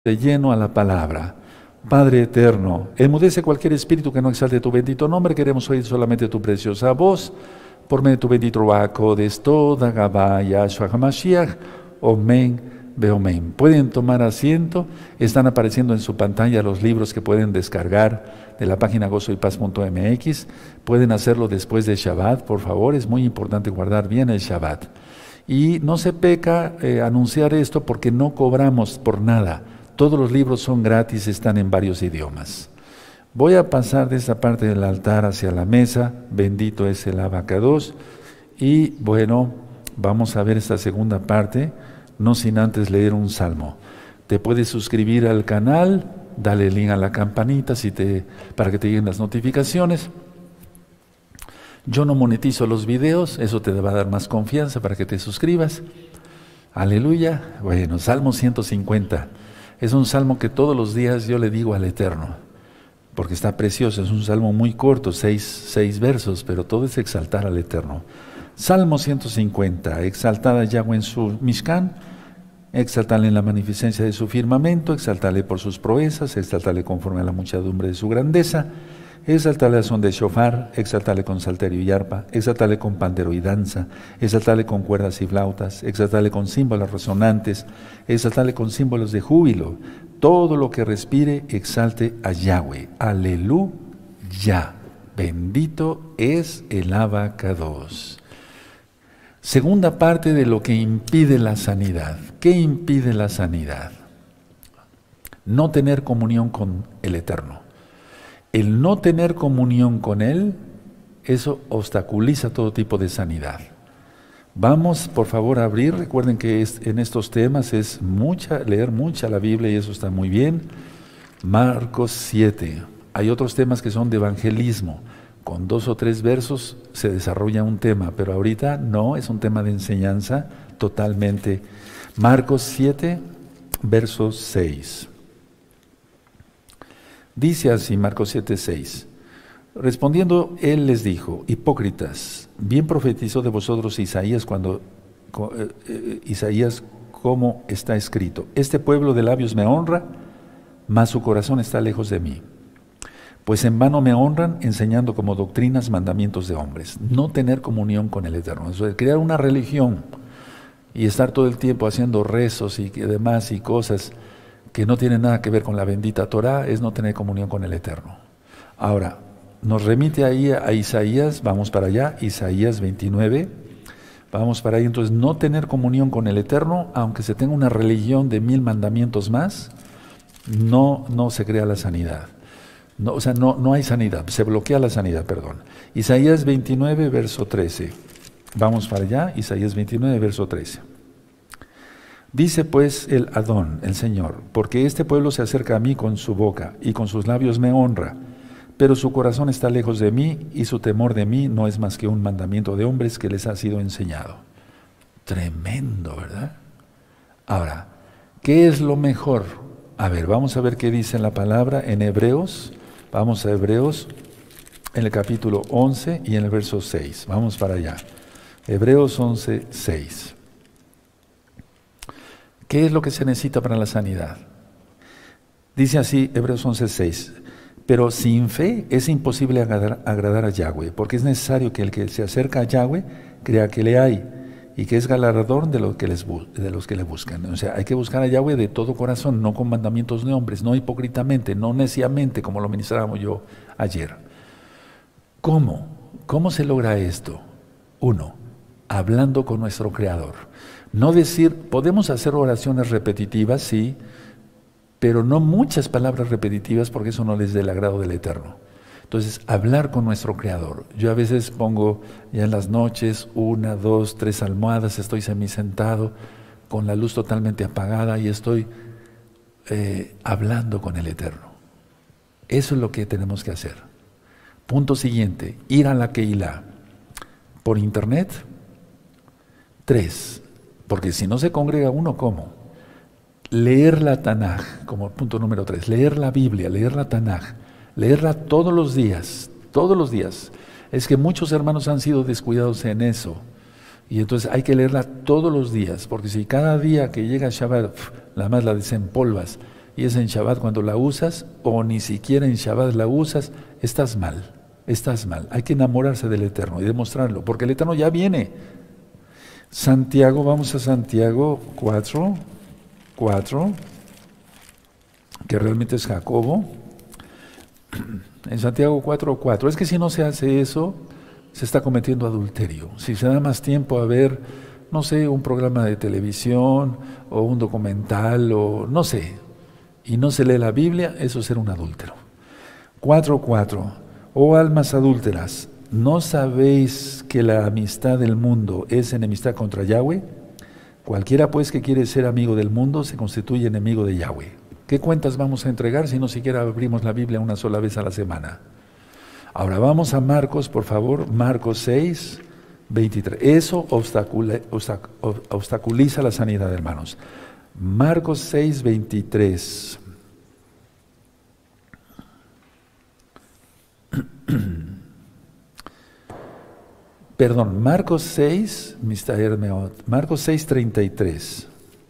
de lleno a la palabra. Padre eterno, enmudece cualquier espíritu que no exalte tu bendito nombre. Queremos oír solamente tu preciosa voz. Por medio de tu bendito Ruaco de toda Gabá, Yahshua HaMashiach, Omen, Beomen. Pueden tomar asiento. Están apareciendo en su pantalla los libros que pueden descargar de la página gozoypaz.mx. Pueden hacerlo después de Shabbat, por favor. Es muy importante guardar bien el Shabbat. Y no se peca anunciar esto porque no cobramos por nada. Todos los libros son gratis, están en varios idiomas. Voy a pasar de esta parte del altar hacia la mesa. Bendito es el Abacados. Y bueno, vamos a ver esta segunda parte, no sin antes leer un salmo. Te puedes suscribir al canal, dale link a la campanita para que te lleguen las notificaciones. Yo no monetizo los videos, eso te va a dar más confianza para que te suscribas. Aleluya. Bueno, Salmo 150. Es un salmo que todos los días yo le digo al Eterno, porque está precioso. Es un salmo muy corto, seis versos, pero todo es exaltar al Eterno. Salmo 150. Exaltad a Yahweh en su Mishkan, exaltale en la magnificencia de su firmamento, exaltale por sus proezas, exaltale conforme a la muchedumbre de su grandeza. Exaltale a son de shofar, exaltale con salterio y arpa, exaltale con pandero y danza, exaltale con cuerdas y flautas, exaltale con címbalos resonantes, exaltale con símbolos de júbilo. Todo lo que respire, exalte a Yahweh. Aleluya. Bendito es el Abacados. Segunda parte de lo que impide la sanidad. ¿Qué impide la sanidad? No tener comunión con el Eterno. El no tener comunión con Él, eso obstaculiza todo tipo de sanidad. Vamos, por favor, a abrir. Recuerden que en estos temas es leer mucha la Biblia y eso está muy bien. Marcos 7. Hay otros temas que son de evangelismo. Con 2 o 3 versos se desarrolla un tema, pero ahorita no, es un tema de enseñanza totalmente. Marcos 7, verso 6. Dice así, Marcos 7, 6. Respondiendo, él les dijo: hipócritas, bien profetizó de vosotros Isaías como está escrito: este pueblo de labios me honra, mas su corazón está lejos de mí. Pues en vano me honran, enseñando como doctrinas mandamientos de hombres. No tener comunión con el Eterno, eso de crear una religión y estar todo el tiempo haciendo rezos y demás y cosas que no tienen nada que ver con la bendita Torah, es no tener comunión con el Eterno. Ahora, nos remite ahí a Isaías, vamos para allá, Isaías 29, vamos para ahí. Entonces, no tener comunión con el Eterno, aunque se tenga una religión de 1000 mandamientos más, no se crea la sanidad. No, o sea, no hay sanidad, se bloquea la sanidad, perdón. Isaías 29, verso 13. Vamos para allá, Isaías 29, verso 13. Dice pues el Adón, el Señor: porque este pueblo se acerca a mí con su boca y con sus labios me honra, pero su corazón está lejos de mí y su temor de mí no es más que un mandamiento de hombres que les ha sido enseñado. Tremendo, ¿verdad? Ahora, ¿qué es lo mejor? A ver, vamos a ver qué dice la palabra en Hebreos. Vamos a Hebreos en el capítulo 11 y en el verso 6. Vamos para allá. Hebreos 11, 6. ¿Qué es lo que se necesita para la sanidad? Dice así, Hebreos 11, 6. Pero sin fe es imposible agradar a Yahweh, porque es necesario que el que se acerca a Yahweh crea que le hay y que es galardón de los que le buscan. O sea, hay que buscar a Yahweh de todo corazón, no con mandamientos de hombres, no hipócritamente, no neciamente, como lo ministrábamos yo ayer. ¿Cómo? ¿Cómo se logra esto? 1, hablando con nuestro Creador. No decir, podemos hacer oraciones repetitivas, sí, pero no muchas palabras repetitivas, porque eso no les dé el agrado del Eterno. Entonces, hablar con nuestro Creador. Yo a veces pongo ya en las noches 1, 2, 3 almohadas, estoy semisentado, con la luz totalmente apagada y estoy hablando con el Eterno. Eso es lo que tenemos que hacer. Punto siguiente, ir a la Keilah. Por internet. 3, porque si no se congrega uno, ¿cómo? Leer la Tanaj, como punto número 3, leer la Biblia, leer la Tanaj, leerla todos los días, todos los días. Es que muchos hermanos han sido descuidados en eso, y entonces hay que leerla todos los días, porque si cada día que llega Shabbat, nada más la desempolvas, y es en Shabbat cuando la usas, o ni siquiera en Shabbat la usas, estás mal, estás mal. Hay que enamorarse del Eterno y demostrarlo, porque el Eterno ya viene. Santiago, vamos a Santiago 4, que realmente es Jacobo. En Santiago 4:4, es que si no se hace eso, se está cometiendo adulterio. Si se da más tiempo a ver, no sé, un programa de televisión o un documental o no sé, y no se lee la Biblia, eso es ser un adúltero. 4:4, oh almas adúlteras, ¿no sabéis que la amistad del mundo es enemistad contra Yahweh? Cualquiera pues que quiere ser amigo del mundo se constituye enemigo de Yahweh. ¿Qué cuentas vamos a entregar si no siquiera abrimos la Biblia una sola vez a la semana? Ahora vamos a Marcos, por favor, Marcos 6, 23. Eso obstaculiza la sanidad, hermanos. Marcos 6, 23. Perdón, Marcos 6, Marcos 6, 33.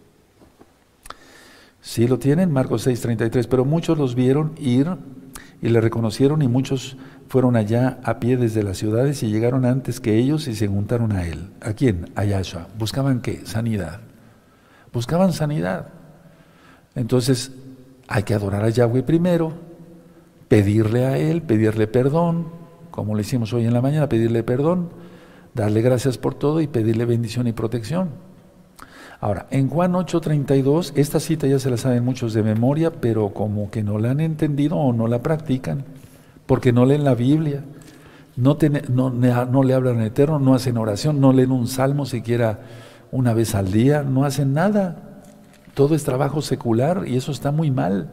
Sí lo tienen, Marcos 6, 33, pero muchos los vieron ir y le reconocieron y muchos fueron allá a pie desde las ciudades y llegaron antes que ellos y se juntaron a él. ¿A quién? A Yahshua. ¿Buscaban qué? Sanidad. Buscaban sanidad. Entonces hay que adorar a Yahweh primero, pedirle a Él, pedirle perdón, como lo hicimos hoy en la mañana, pedirle perdón, darle gracias por todo y pedirle bendición y protección. Ahora, en Juan 8:32, esta cita ya se la saben muchos de memoria, pero como que no la han entendido o no la practican, porque no leen la Biblia, no le hablan al Eterno, no hacen oración, no leen un salmo siquiera una vez al día, no hacen nada. Todo es trabajo secular y eso está muy mal.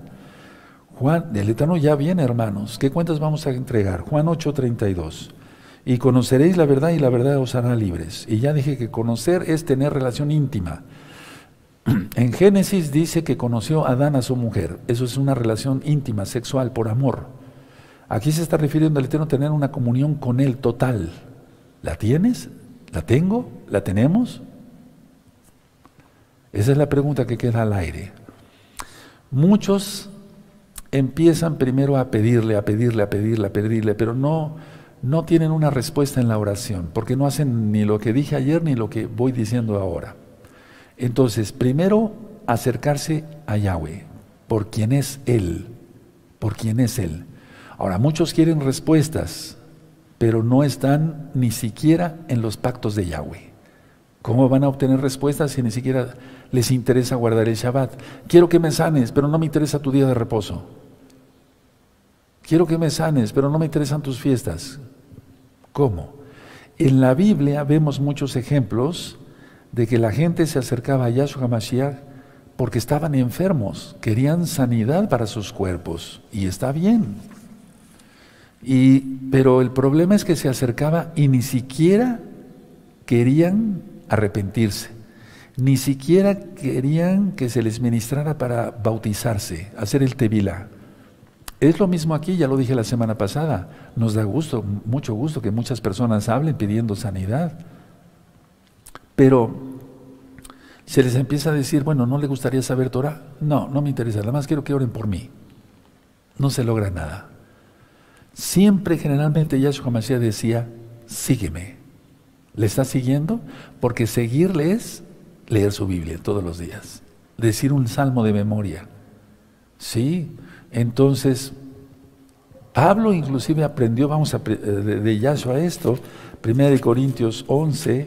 El Eterno ya viene, hermanos. ¿Qué cuentas vamos a entregar? Juan 8:32. Y conoceréis la verdad y la verdad os hará libres. Y ya dije que conocer es tener relación íntima. En Génesis dice que conoció a Adán a su mujer. Eso es una relación íntima, sexual, por amor. Aquí se está refiriendo al Eterno a tener una comunión con Él total. ¿La tienes? ¿La tengo? ¿La tenemos? Esa es la pregunta que queda al aire. Muchos empiezan primero a pedirle, pero no tienen una respuesta en la oración, porque no hacen ni lo que dije ayer ni lo que voy diciendo ahora. Entonces, primero acercarse a Yahweh, por quien es Él, por quien es Él. Ahora, muchos quieren respuestas, pero no están ni siquiera en los pactos de Yahweh. ¿Cómo van a obtener respuestas si ni siquiera les interesa guardar el Shabbat? Quiero que me sanes, pero no me interesa tu día de reposo. Quiero que me sanes, pero no me interesan tus fiestas. ¿Cómo? En la Biblia vemos muchos ejemplos de que la gente se acercaba a Yahshua HaMashiach porque estaban enfermos, querían sanidad para sus cuerpos, y está bien. Pero el problema es que se acercaba y ni siquiera querían arrepentirse, ni siquiera querían que se les ministrara para bautizarse, hacer el tevilá. Es lo mismo aquí, ya lo dije la semana pasada. Nos da gusto, mucho gusto que muchas personas hablen pidiendo sanidad. Pero se les empieza a decir, bueno, ¿no le gustaría saber Torah? No, no me interesa, nada más quiero que oren por mí. No se logra nada. Siempre, generalmente, Yahshua HaMashiach decía, sígueme. ¿Le está siguiendo? Porque seguirle es leer su Biblia todos los días, decir un salmo de memoria. Sí. Entonces, Pablo inclusive aprendió, de Yahshua esto, 1 Corintios 11,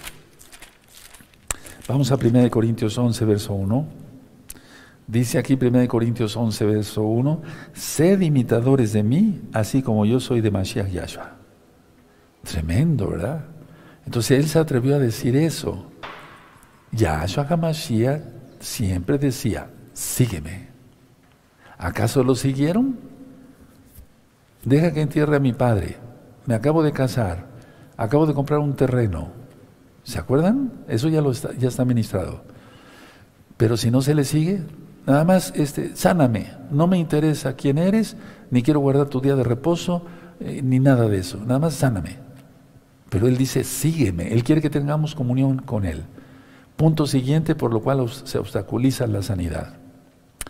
vamos a 1 Corintios 11, verso 1, dice aquí 1 Corintios 11, verso 1, sed imitadores de mí, así como yo soy de Mashiach Yahshua. Tremendo, ¿verdad? Entonces él se atrevió a decir eso. Yahshua HaMashiach siempre decía, sígueme. ¿Acaso lo siguieron? Deja que entierre a mi padre. Me acabo de casar. Acabo de comprar un terreno. ¿Se acuerdan? Eso ya está ministrado. Pero si no se le sigue, nada más sáname. No me interesa quién eres, ni quiero guardar tu día de reposo, ni nada de eso. Nada más sáname. Pero él dice, sígueme. Él quiere que tengamos comunión con él. Punto siguiente, por lo cual se obstaculiza la sanidad.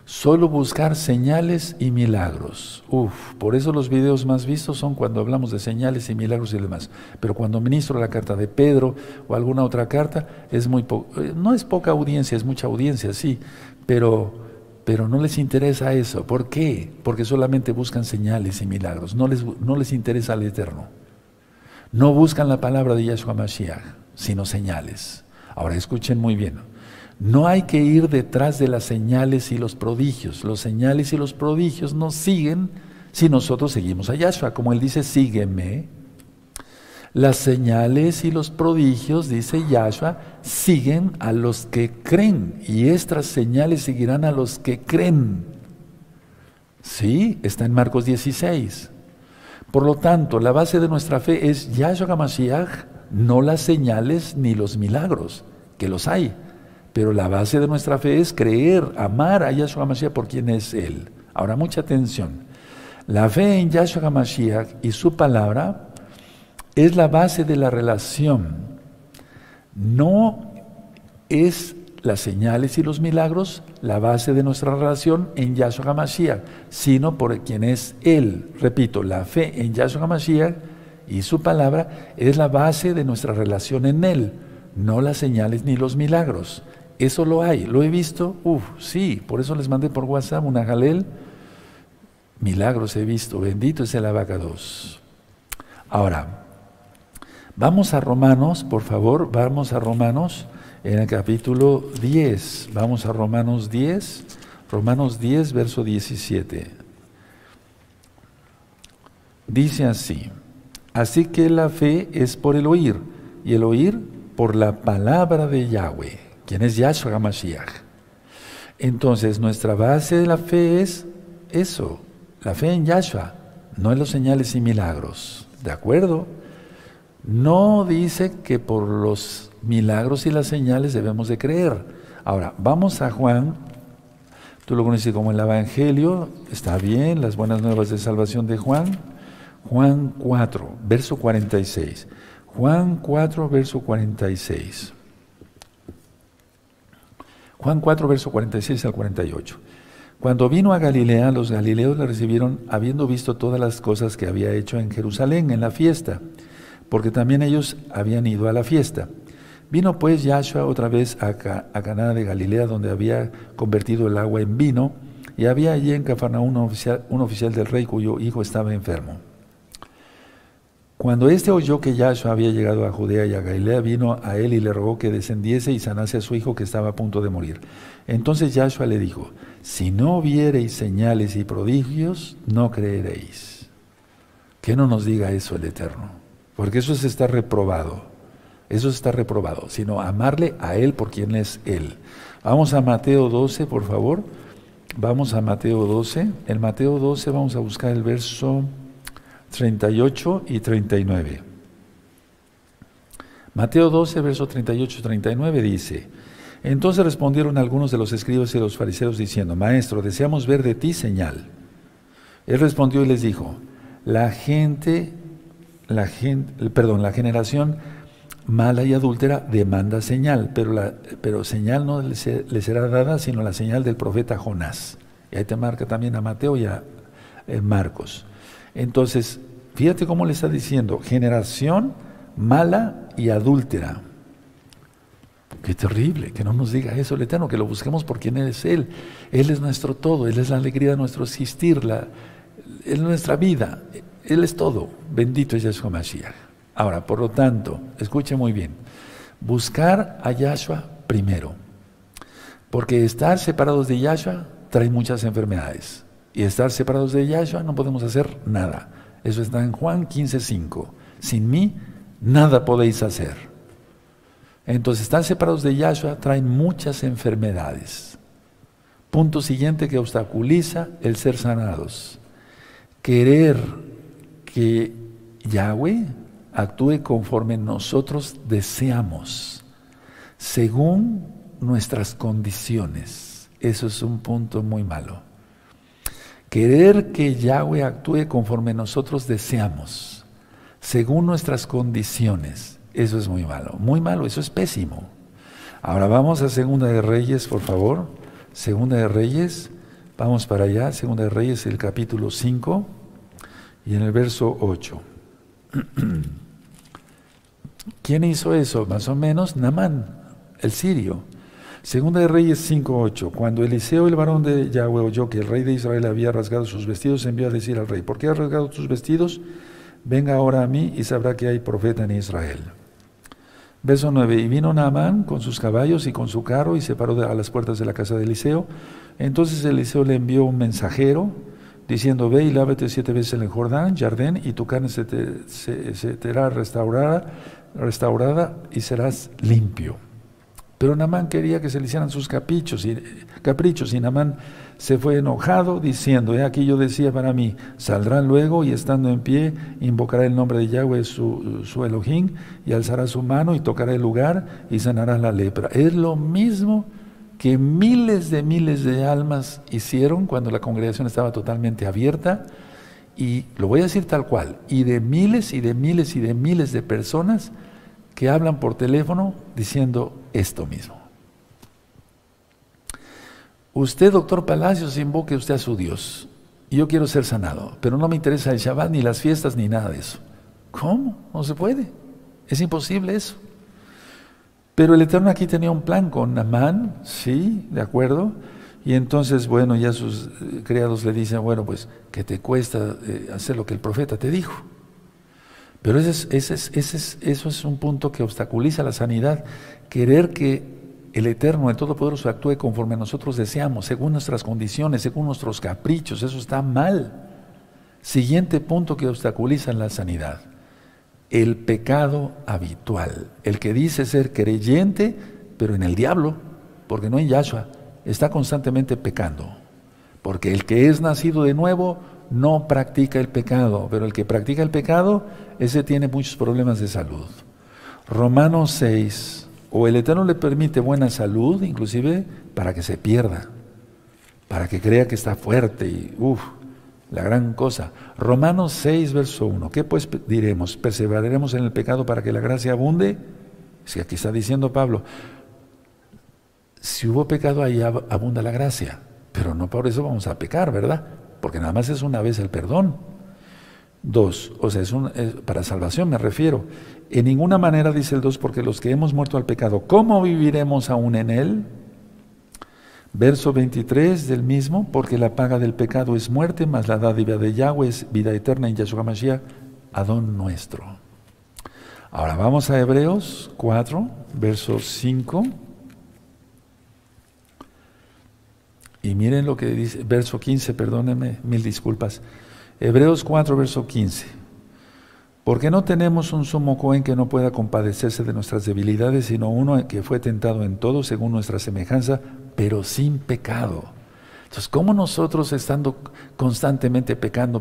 Solo buscar señales y milagros. Por eso los videos más vistos son cuando hablamos de señales y milagros y demás. Pero cuando ministro la carta de Pedro o alguna otra carta, no es poca audiencia, es mucha audiencia, sí, pero no les interesa eso. ¿Por qué? Porque solamente buscan señales y milagros, no les interesa el Eterno. No buscan la palabra de Yahshua Mashiach, sino señales. Ahora escuchen muy bien. No hay que ir detrás de las señales y los prodigios. Los señales y los prodigios nos siguen si nosotros seguimos a Yahshua. Como Él dice, sígueme. Las señales y los prodigios, dice Yahshua, siguen a los que creen. Y estas señales seguirán a los que creen. Sí, está en Marcos 16. Por lo tanto, la base de nuestra fe es Yahshua HaMashiach, no las señales ni los milagros, que los hay. Pero la base de nuestra fe es creer, amar a Yahshua HaMashiach por quien es Él. Ahora, mucha atención. La fe en Yahshua HaMashiach y su palabra es la base de la relación. No es las señales y los milagros la base de nuestra relación en Yahshua HaMashiach, sino por quien es Él. Repito, la fe en Yahshua HaMashiach y su palabra es la base de nuestra relación en Él, no las señales ni los milagros. Eso lo hay, lo he visto, sí, por eso les mandé por WhatsApp una jalel, milagros he visto, bendito es el Abacados. Ahora, vamos a Romanos, por favor, vamos a Romanos en el capítulo 10, vamos a Romanos 10, verso 17. Dice así, así que la fe es por el oír, y el oír por la palabra de Yahweh, quien es Yahshua HaMashiach. Entonces, nuestra base de la fe es eso, la fe en Yahshua, no en los señales y milagros, ¿de acuerdo? No dice que por los milagros y las señales debemos de creer. Ahora, vamos a Juan, tú lo conoces como el Evangelio, está bien, las buenas nuevas de salvación de Juan, Juan 4, verso 46. Juan 4, verso 46. Juan 4, verso 46 al 48. Cuando vino a Galilea, los galileos le recibieron, habiendo visto todas las cosas que había hecho en Jerusalén, en la fiesta, porque también ellos habían ido a la fiesta. Vino pues Yahshua otra vez a Caná de Galilea, donde había convertido el agua en vino, y había allí en Cafarnaúm un oficial del rey cuyo hijo estaba enfermo. Cuando éste oyó que Yahshua había llegado a Judea y a Galilea, vino a él y le rogó que descendiese y sanase a su hijo que estaba a punto de morir. Entonces Yahshua le dijo, si no viereis señales y prodigios, no creeréis. Que no nos diga eso el Eterno, porque eso está reprobado. Eso está reprobado, sino amarle a Él por quien es Él. Vamos a Mateo 12, por favor. Vamos a Mateo 12. En Mateo 12 vamos a buscar el verso 38 y 39. Mateo 12, verso 38 y 39 dice, entonces respondieron algunos de los escribas y los fariseos diciendo, Maestro, deseamos ver de ti señal. Él respondió y les dijo, la generación mala y adúltera demanda señal, pero señal no le será dada sino la señal del profeta Jonás. Y ahí te marca también a Mateo y a Marcos. Entonces, fíjate cómo le está diciendo, generación mala y adúltera. Qué terrible, que no nos diga eso el Eterno, que lo busquemos por quien es Él. Él es nuestro todo, Él es la alegría de nuestro existir, Él es nuestra vida, Él es todo. Bendito es Yahshua Mashiach. Ahora, por lo tanto, escuche muy bien, buscar a Yahshua primero, porque estar separados de Yahshua trae muchas enfermedades, y estar separados de Yahshua no podemos hacer nada. Eso está en Juan 15:5. Sin mí, nada podéis hacer. Entonces, estar separados de Yahshua traen muchas enfermedades. Punto siguiente que obstaculiza el ser sanados. Querer que Yahweh actúe conforme nosotros deseamos, según nuestras condiciones. Eso es un punto muy malo. Querer que Yahweh actúe conforme nosotros deseamos, según nuestras condiciones. Eso es muy malo, eso es pésimo. Ahora vamos a Segunda de Reyes, por favor. Segunda de Reyes, Vamos para allá, Segunda de Reyes, el capítulo 5 y en el verso 8. ¿Quién hizo eso? Más o menos Naamán, el sirio. Segunda de Reyes 5:8. Cuando Eliseo, el varón de Yahweh, oyó que el rey de Israel había rasgado sus vestidos, envió a decir al rey: ¿por qué has rasgado tus vestidos? Venga ahora a mí y sabrá que hay profeta en Israel. Verso 9. Y vino Naamán con sus caballos y con su carro y se paró a las puertas de la casa de Eliseo. Entonces Eliseo le envió un mensajero diciendo: ve y lávate 7 veces en el Jordán, y tu carne se te será restaurada y serás limpio. Pero Naamán quería que se le hicieran sus caprichos y Naamán se fue enojado diciendo: he aquí yo decía para mí, saldrá luego y estando en pie invocará el nombre de Yahweh su Elohim y alzará su mano y tocará el lugar y sanará la lepra. Es lo mismo que miles de almas hicieron cuando la congregación estaba totalmente abierta, y lo voy a decir tal cual, y de miles de personas que hablan por teléfono diciendo esto mismo. Usted, doctor Palacios, invoque usted a su Dios, y yo quiero ser sanado, pero no me interesa el Shabbat, ni las fiestas, ni nada de eso. ¿Cómo? No se puede, es imposible eso. Pero el Eterno aquí tenía un plan con Naamán, sí, de acuerdo, y entonces, bueno, ya sus criados le dicen: bueno, pues, ¿qué te cuesta hacer lo que el profeta te dijo? Pero eso es un punto que obstaculiza la sanidad, querer que el Eterno, el Todopoderoso, actúe conforme nosotros deseamos, según nuestras condiciones, según nuestros caprichos. Eso está mal. Siguiente punto que obstaculiza la sanidad: el pecado habitual. El que dice ser creyente, pero en el diablo, porque no en Yahshua, está constantemente pecando. Porque el que es nacido de nuevo no practica el pecado, pero el que practica el pecado, ese tiene muchos problemas de salud. Romanos 6, o el Eterno le permite buena salud, inclusive para que se pierda, para que crea que está fuerte y la gran cosa. Romanos 6, verso 1. ¿Qué pues diremos? ¿Perseveraremos en el pecado para que la gracia abunde? Si aquí está diciendo Pablo, si hubo pecado, ahí abunda la gracia, pero no por eso vamos a pecar, ¿verdad? Porque nada más es una vez el perdón. 2, o sea, para salvación me refiero. En ninguna manera, dice el 2, porque los que hemos muerto al pecado, ¿cómo viviremos aún en él? Verso 23 del mismo: porque la paga del pecado es muerte, mas la dádiva de Yahweh es vida eterna en Yahshua Mashiach, Adón nuestro. Ahora vamos a Hebreos 4, verso 5. Y miren lo que dice, verso 15, perdónenme, mil disculpas. Hebreos 4, verso 15. Porque no tenemos un sumo cohen que no pueda compadecerse de nuestras debilidades, sino uno que fue tentado en todo según nuestra semejanza, pero sin pecado. Entonces, ¿cómo nosotros, estando constantemente pecando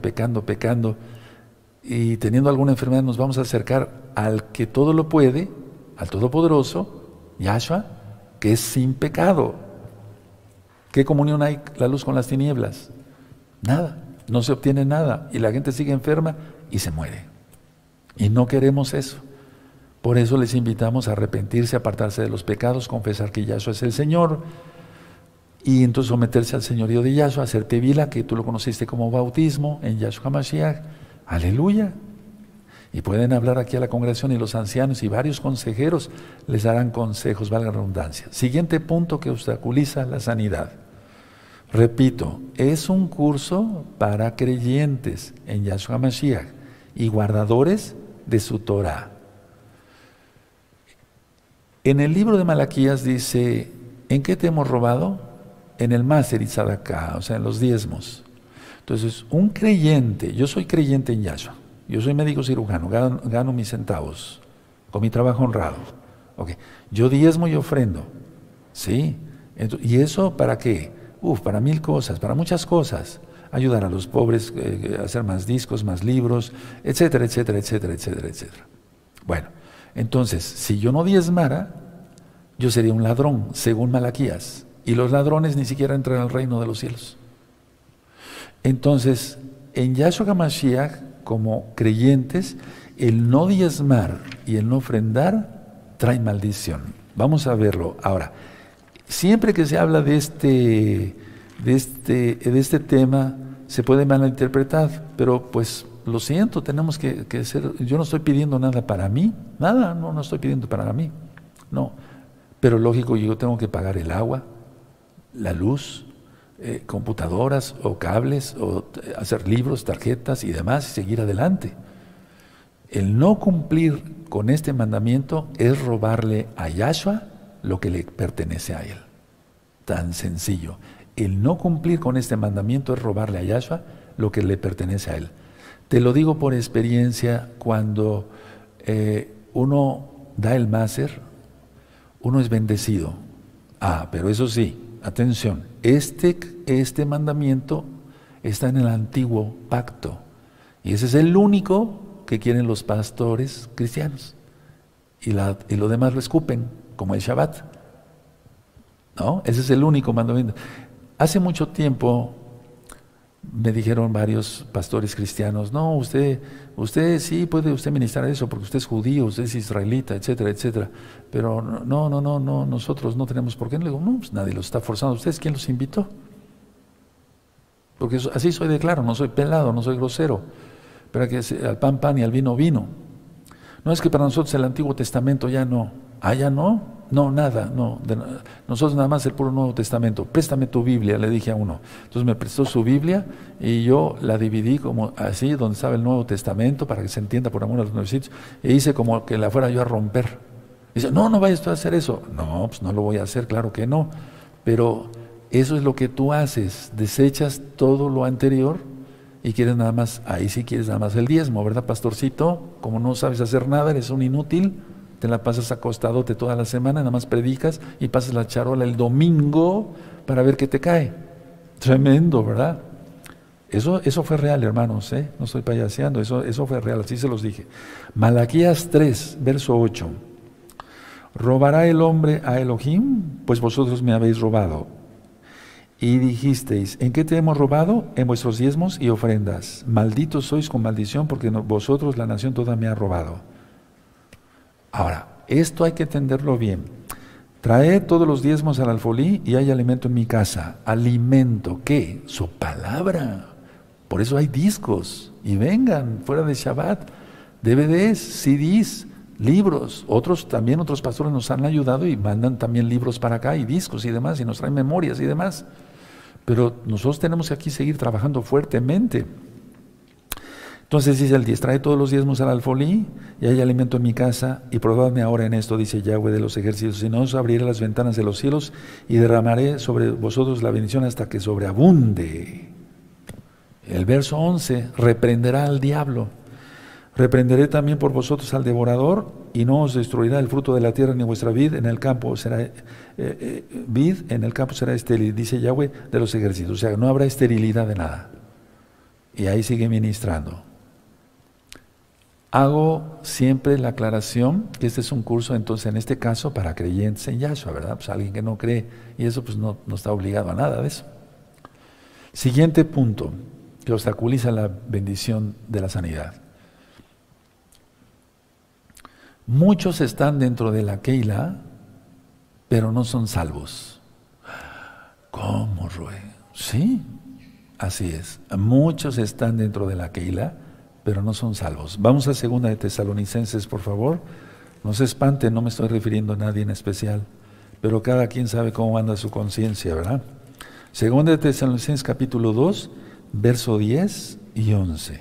y teniendo alguna enfermedad, nos vamos a acercar al que todo lo puede, al Todopoderoso, Yahshua, que es sin pecado? ¿Qué comunión hay la luz con las tinieblas? Nada, no se obtiene nada, y la gente sigue enferma y se muere. Y no queremos eso. Por eso les invitamos a arrepentirse, a apartarse de los pecados, confesar que Yahshua es el Señor, y entonces someterse al señorío de Yahshua, hacer tevila, que tú lo conociste como bautismo, en Yahshua Mashiach. Aleluya. Y pueden hablar aquí a la congregación, y los ancianos y varios consejeros les darán consejos, valga la redundancia. Siguiente punto que obstaculiza la sanidad. Repito, es un curso para creyentes en Yahshua Mashiach y guardadores de su Torah. En el libro de Malaquías dice: ¿en qué te hemos robado? En el Maser y Tzedakah, o sea, en los diezmos. Entonces, un creyente, yo soy creyente en Yahshua, yo soy médico cirujano, gano mis centavos con mi trabajo honrado. Okay. Yo diezmo y ofrendo, ¿sí? ¿Y eso para qué? Para 1000 cosas, para muchas cosas. Ayudar a los pobres, hacer más discos, más libros, etcétera, etcétera, etcétera, etcétera, etcétera. Bueno, entonces, si yo no diezmara, yo sería un ladrón, según Malaquías. Y los ladrones ni siquiera entran al reino de los cielos. Entonces, en Yahshua Mashiach, como creyentes, el no diezmar y el no ofrendar trae maldición. Vamos a verlo ahora. Siempre que se habla de de este tema se puede malinterpretar, pero pues lo siento, tenemos que ser, yo no estoy pidiendo nada para mí, nada, no estoy pidiendo para mí, no, pero lógico, yo tengo que pagar el agua, la luz, computadoras o cables, o hacer libros, tarjetas y demás, y seguir adelante. El no cumplir con este mandamiento es robarle a Yahshua lo que le pertenece a él. Tan sencillo. El no cumplir con este mandamiento es robarle a Yahshua lo que le pertenece a él. Te lo digo por experiencia, cuando uno da el máser, uno es bendecido. Pero eso sí, atención, este mandamiento está en el antiguo pacto, y ese es el único que quieren los pastores cristianos, y lo demás lo escupen, como el Shabbat, ¿no? Ese es el único mandamiento. Hace mucho tiempo me dijeron varios pastores cristianos, no, usted sí puede usted ministrar eso porque usted es judío, usted es israelita, etcétera, etcétera, pero no, nosotros no tenemos por qué. Le digo, no, pues nadie los está forzando. ¿Ustedes quién los invitó? Porque así soy de claro, no soy pelado, no soy grosero, pero que al pan pan y al vino vino. No es que para nosotros el Antiguo Testamento ya no, ya no. No, nada, no. Nosotros nada más el puro Nuevo Testamento. Préstame tu Biblia, le dije a uno. Entonces me prestó su Biblia y yo la dividí como así, donde estaba el Nuevo Testamento, para que se entienda por amor a los nuevecitos, e hice como que la fuera yo a romper. Dice, no vayas tú a hacer eso. No, pues no lo voy a hacer, claro que no. Pero eso es lo que tú haces, desechas todo lo anterior y quieres nada más, ahí sí quieres nada más el diezmo, ¿verdad, pastorcito? Como no sabes hacer nada, eres un inútil. Te la pasas acostadote toda la semana, nada más predicas y pasas la charola el domingo para ver qué te cae. Tremendo, ¿verdad? Eso fue real, hermanos, no estoy payaseando, eso fue real, así se los dije. Malaquías 3, verso 8. ¿Robará el hombre a Elohim? Pues vosotros me habéis robado. Y dijisteis, ¿en qué te hemos robado? En vuestros diezmos y ofrendas. Malditos sois con maldición, porque vosotros la nación toda me ha robado. Ahora, esto hay que entenderlo bien. Traed todos los diezmos al alfolí y hay alimento en mi casa. ¿Alimento qué? Su palabra. Por eso hay discos. Y vengan, fuera de Shabbat, DVDs, CDs, libros. Otros pastores nos han ayudado y mandan también libros para acá y discos y demás, y nos traen memorias y demás. Pero nosotros tenemos que aquí seguir trabajando fuertemente. Entonces dice el 10, trae todos los diezmos al alfolí y hay alimento en mi casa, y probadme ahora en esto, dice Yahweh de los ejércitos, si no os abriré las ventanas de los cielos y derramaré sobre vosotros la bendición hasta que sobreabunde. El verso 11, reprenderá al diablo. Reprenderé también por vosotros al devorador, y no os destruirá el fruto de la tierra, ni vuestra vid en el campo será estéril, dice Yahweh de los ejércitos. O sea, no habrá esterilidad de nada. Y ahí sigue ministrando. Hago siempre la aclaración que este es un curso, entonces en este caso para creyentes en Yahshua, ¿verdad? Pues alguien que no cree, y eso pues no está obligado a nada de eso. Siguiente punto que obstaculiza la bendición de la sanidad. Muchos están dentro de la Keilah, pero no son salvos. ¿Cómo, Rue? Sí, así es. Muchos están dentro de la Keilah, pero no son salvos. Vamos a 2 de Tesalonicenses, por favor. No se espanten, no me estoy refiriendo a nadie en especial, pero cada quien sabe cómo anda su conciencia, ¿verdad? 2 de Tesalonicenses capítulo 2, verso 10 y 11.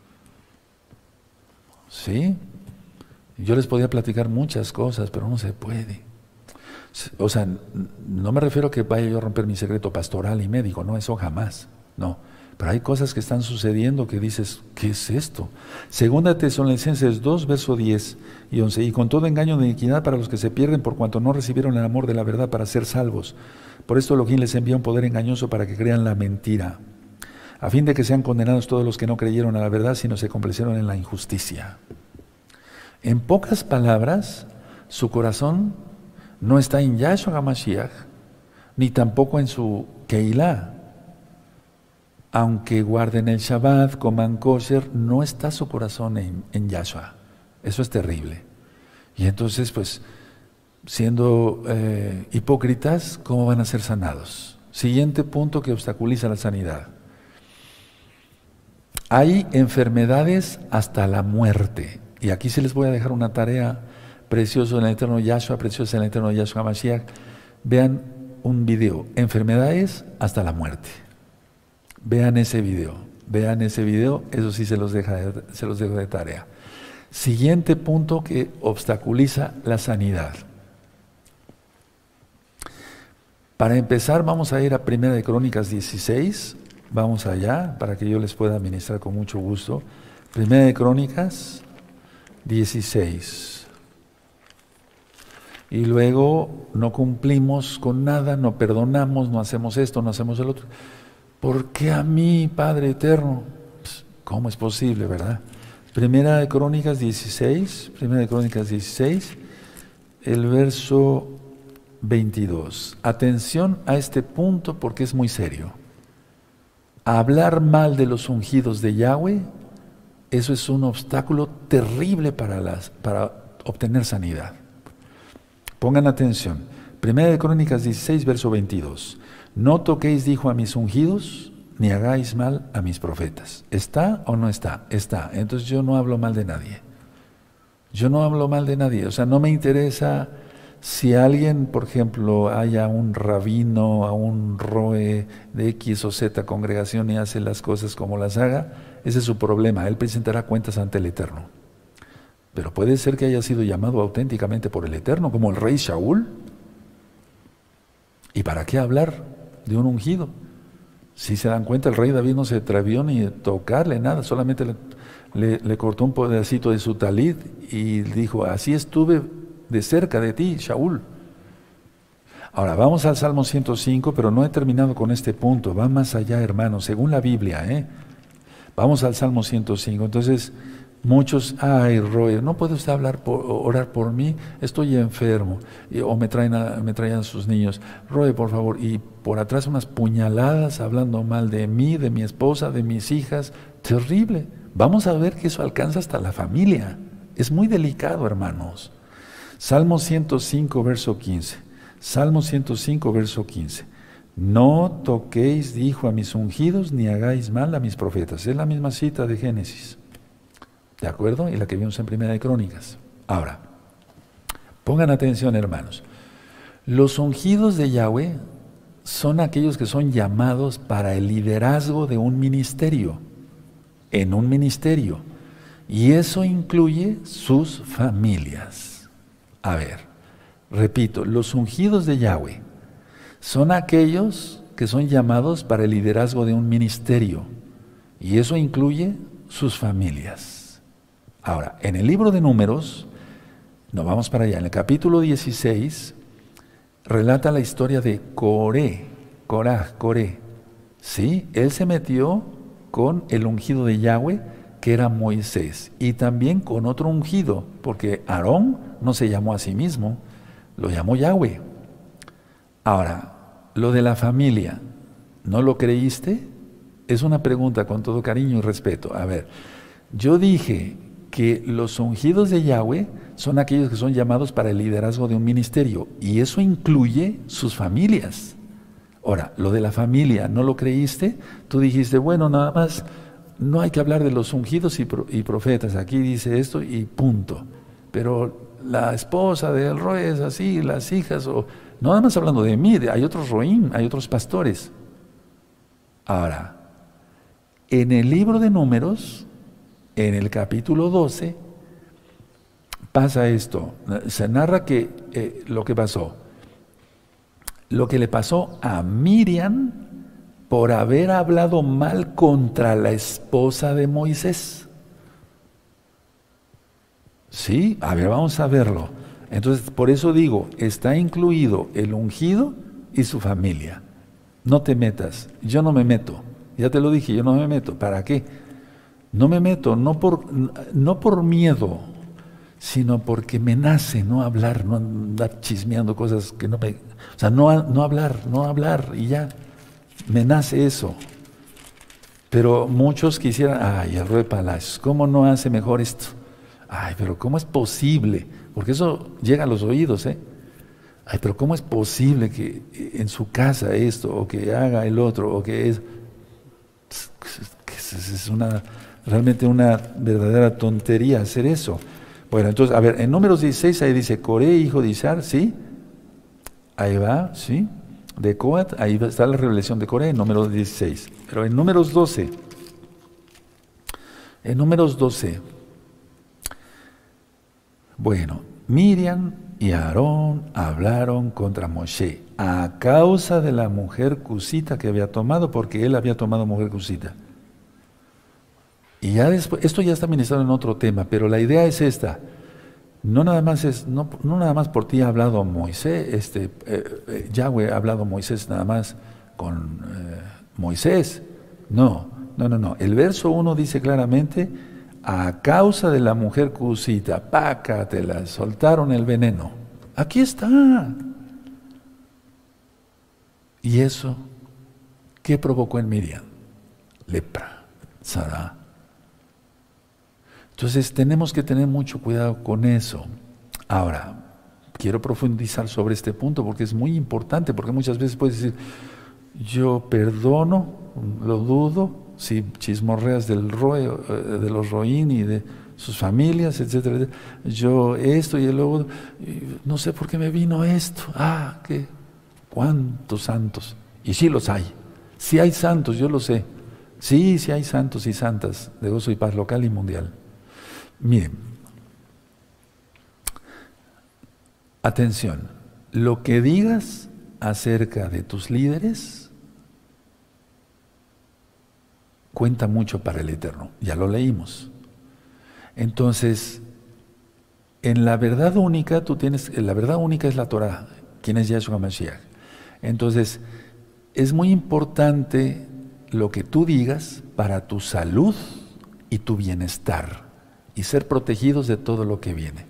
¿Sí? Yo les podía platicar muchas cosas, pero no se puede. O sea, no me refiero a que vaya yo a romper mi secreto pastoral y médico, no, eso jamás, no. Pero hay cosas que están sucediendo que dices, ¿qué es esto? 2 Tesalonicenses 2, verso 10 y 11. Y con todo engaño de iniquidad para los que se pierden por cuanto no recibieron el amor de la verdad para ser salvos. Por esto Elohim les envía un poder engañoso para que crean la mentira, a fin de que sean condenados todos los que no creyeron a la verdad, sino se complacieron en la injusticia. En pocas palabras, su corazón no está en Yahshua HaMashiach, ni tampoco en su Keilah. Aunque guarden el Shabbat, coman kosher, no está su corazón en Yahshua. Eso es terrible. Y entonces, pues, siendo hipócritas, ¿cómo van a ser sanados? Siguiente punto que obstaculiza la sanidad. Hay enfermedades hasta la muerte. Y aquí se les voy a dejar una tarea preciosa en el eterno Yahshua, preciosa en el eterno Yahshua Mashiach. Vean un video, enfermedades hasta la muerte. Vean ese video, eso sí se los dejo de tarea. Siguiente punto que obstaculiza la sanidad. Para empezar vamos a ir a 1 de Crónicas 16, vamos allá para que yo les pueda administrar con mucho gusto. 1 de Crónicas 16. Y luego no cumplimos con nada, no perdonamos, no hacemos esto, no hacemos el otro. ¿Por qué a mí, Padre Eterno? ¿Cómo es posible, verdad? Primera de Crónicas 16, el verso 22. Atención a este punto porque es muy serio. Hablar mal de los ungidos de Yahweh, eso es un obstáculo terrible para obtener sanidad. Pongan atención. Primera de Crónicas 16, verso 22. No toquéis, dijo, a mis ungidos, ni hagáis mal a mis profetas. ¿Está o no está? Está. Entonces yo no hablo mal de nadie. Yo no hablo mal de nadie. O sea, no me interesa si alguien, por ejemplo, haya un rabino, a un roe de X o Z congregación y hace las cosas como las haga, ese es su problema. Él presentará cuentas ante el Eterno. Pero puede ser que haya sido llamado auténticamente por el Eterno, como el rey Shaul. ¿Y para qué hablar de un ungido? Si se dan cuenta, el rey David no se atrevió ni a tocarle nada, solamente le cortó un pedacito de su talit y dijo, así estuve de cerca de ti, Shaul. Ahora, vamos al Salmo 105, pero no he terminado con este punto, va más allá, hermanos, según la Biblia, Vamos al Salmo 105, entonces... Muchos, ay, Roy, ¿no puede usted orar por mí? Estoy enfermo. O me traían sus niños. Roy, por favor. Y por atrás unas puñaladas hablando mal de mí, de mi esposa, de mis hijas. Terrible. Vamos a ver que eso alcanza hasta la familia. Es muy delicado, hermanos. Salmo 105, verso 15. Salmo 105, verso 15. No toquéis, dijo, a mis ungidos, ni hagáis mal a mis profetas. Es la misma cita de Génesis. ¿De acuerdo? Y la que vimos en Primera de Crónicas. Ahora, pongan atención, hermanos. Los ungidos de Yahweh son aquellos que son llamados para el liderazgo de un ministerio, en un ministerio. Y eso incluye sus familias. A ver, repito, los ungidos de Yahweh son aquellos que son llamados para el liderazgo de un ministerio. Y eso incluye sus familias. Ahora, en el libro de Números, nos vamos para allá, en el capítulo 16, relata la historia de Coré. ¿Sí? Él se metió con el ungido de Yahweh, que era Moisés, y también con otro ungido, porque Aarón no se llamó a sí mismo, lo llamó Yahweh. Ahora, lo de la familia, ¿no lo creíste? Es una pregunta con todo cariño y respeto. A ver, yo dije que los ungidos de Yahweh son aquellos que son llamados para el liderazgo de un ministerio, y eso incluye sus familias. Ahora, lo de la familia, ¿no lo creíste? Tú dijiste, bueno, nada más, no hay que hablar de los ungidos y profetas, aquí dice esto y punto. Pero la esposa del rey es así, las hijas, o no nada más hablando de mí, hay otros roín, hay otros pastores. Ahora, en el libro de Números, en el capítulo 12, pasa esto. Se narra que lo que pasó. Lo que le pasó a Miriam por haber hablado mal contra la esposa de Moisés. Sí, a ver, vamos a verlo. Entonces, por eso digo, está incluido el ungido y su familia. No te metas, yo no me meto. Ya te lo dije, yo no me meto. ¿Para qué? No me meto, no por miedo, sino porque me nace no hablar, no andar chismeando cosas que no me... O sea, no hablar y ya, me nace eso. Pero muchos quisieran, ay, el Rey Palacios, ¿cómo no hace mejor esto? Ay, pero ¿cómo es posible? Porque eso llega a los oídos, Ay, pero ¿cómo es posible que en su casa esto, o que haga el otro, o que es... Es realmente una verdadera tontería hacer eso. Bueno, entonces, a ver, en Números 16 ahí dice, Coré, hijo de Izar, ¿sí? Ahí va, ¿sí? De Coat, ahí está la revelación de Coré, en Números 16. Pero en Números 12, bueno, Miriam y Aarón hablaron contra Moshe a causa de la mujer cusita que había tomado, porque él había tomado mujer cusita. Y ya después, esto ya está ministrado en otro tema, pero la idea es esta. No nada más por ti ha hablado Moisés, Yahweh ha hablado Moisés nada más con Moisés. No. El verso 1 dice claramente, a causa de la mujer cusita, pácatela, soltaron el veneno. Aquí está. ¿Y eso qué provocó en Miriam? Lepra, tzara. Entonces tenemos que tener mucho cuidado con eso. Ahora, quiero profundizar sobre este punto porque es muy importante, porque muchas veces puedes decir, yo perdono, lo dudo, si chismorreas de los Roín y de sus familias, etcétera, etcétera. Yo esto y luego, no sé por qué me vino esto. ¿Cuántos santos? Y sí los hay. Sí hay santos, yo lo sé. Sí hay santos y santas de gozo y paz local y mundial. Miren, atención, lo que digas acerca de tus líderes cuenta mucho para el Eterno, ya lo leímos. Entonces, en la verdad única, la verdad única es la Torah, quien es Yahshua Mashiach. Entonces, es muy importante lo que tú digas para tu salud y tu bienestar, y ser protegidos de todo lo que viene.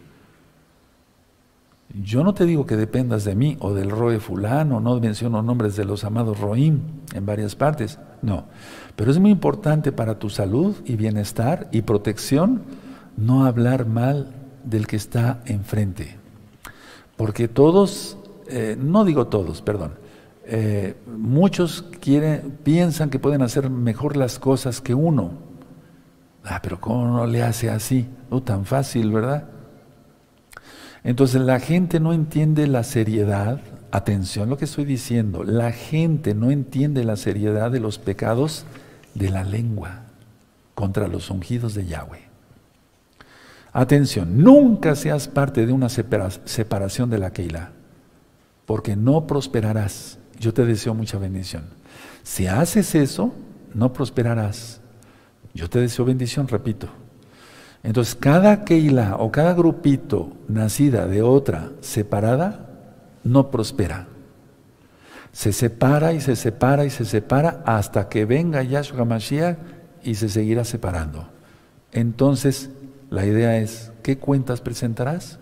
Yo no te digo que dependas de mí o del Roe fulano, no menciono nombres de los amados Roim en varias partes, no. Pero es muy importante para tu salud y bienestar y protección no hablar mal del que está enfrente. Porque todos, no digo todos, perdón, muchos piensan que pueden hacer mejor las cosas que uno. Pero ¿cómo no le hace así? No tan fácil, ¿verdad? Entonces la gente no entiende la seriedad, atención lo que estoy diciendo, la gente no entiende la seriedad de los pecados de la lengua contra los ungidos de Yahweh. Atención, nunca seas parte de una separación de la Keilah, porque no prosperarás. Yo te deseo mucha bendición. Si haces eso, no prosperarás. Yo te deseo bendición, repito. Entonces, cada Keilah o cada grupito nacida de otra separada, no prospera. Se separa y se separa y se separa hasta que venga Yahshua Mashiach y se seguirá separando. Entonces, la idea es, ¿qué cuentas presentarás?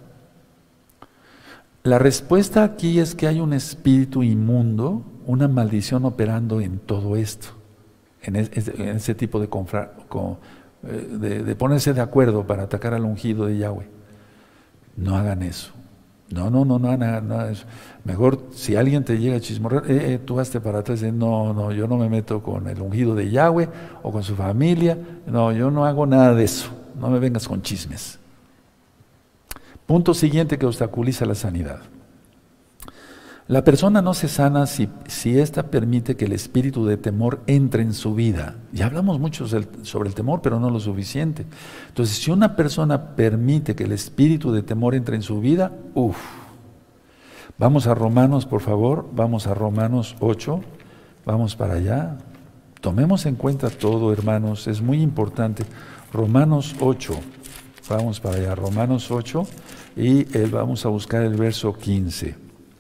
La respuesta aquí es que hay un espíritu inmundo, una maldición operando en todo esto. En ese tipo de ponerse de acuerdo para atacar al ungido de Yahweh. No hagan eso. No hagan eso. Mejor, si alguien te llega a chismorrear, tú hazte para atrás, no, yo no me meto con el ungido de Yahweh o con su familia. No, yo no hago nada de eso. No me vengas con chismes. Punto siguiente que obstaculiza la sanidad. La persona no se sana si ésta permite que el espíritu de temor entre en su vida. Ya hablamos mucho sobre el temor, pero no lo suficiente. Entonces, si una persona permite que el espíritu de temor entre en su vida, Vamos a Romanos, por favor, vamos a Romanos 8, vamos para allá. Tomemos en cuenta todo, hermanos, es muy importante. Romanos 8, vamos para allá, Romanos 8, y vamos a buscar el verso 15.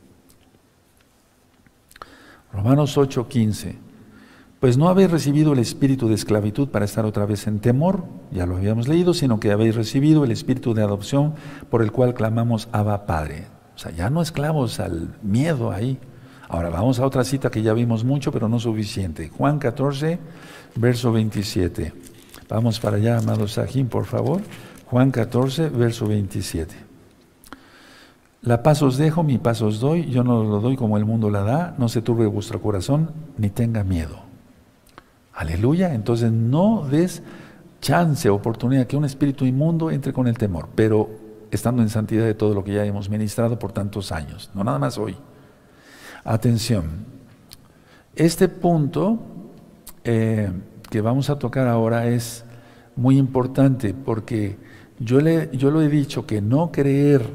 Romanos 8:15. Pues no habéis recibido el espíritu de esclavitud para estar otra vez en temor, ya lo habíamos leído, sino que habéis recibido el espíritu de adopción por el cual clamamos Abba Padre. O sea, ya no esclavos al miedo ahí. Ahora vamos a otra cita que ya vimos mucho, pero no suficiente. Juan 14, verso 27. Vamos para allá, amados Sahim, por favor. Juan 14, verso 27. La paz os dejo, mi paz os doy, yo no lo doy como el mundo la da, no se turbe vuestro corazón, ni tenga miedo. Aleluya, entonces no des chance, oportunidad que un espíritu inmundo entre con el temor, pero estando en santidad de todo lo que ya hemos ministrado por tantos años, no nada más hoy. Atención, este punto que vamos a tocar ahora es muy importante porque yo lo he dicho que no creerle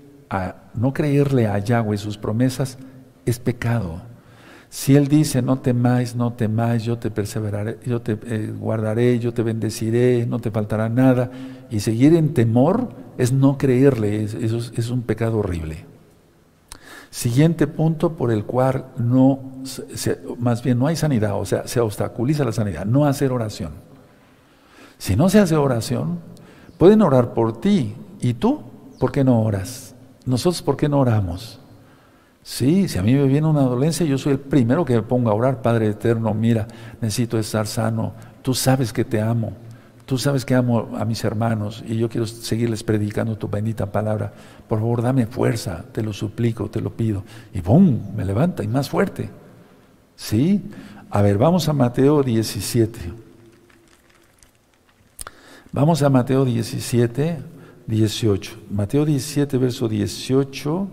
a Yahweh sus promesas es pecado. Si Él dice no temáis, yo te perseveraré, yo te guardaré, yo te bendeciré, no te faltará nada, y seguir en temor es no creerle, eso es un pecado horrible. Siguiente punto por el cual más bien no hay sanidad, o sea, se obstaculiza la sanidad, no hacer oración. Si no se hace oración, pueden orar por ti, ¿y tú? ¿Por qué no oras? Nosotros, ¿por qué no oramos? Sí, si a mí me viene una dolencia, yo soy el primero que me pongo a orar. Padre eterno, mira, necesito estar sano, tú sabes que te amo, tú sabes que amo a mis hermanos y yo quiero seguirles predicando tu bendita palabra. Por favor, dame fuerza, te lo suplico, te lo pido. Y ¡bum!, me levanta y más fuerte. ¿Sí? A ver, vamos a Mateo 17. Vamos a Mateo 17, 18. Mateo 17, verso 18.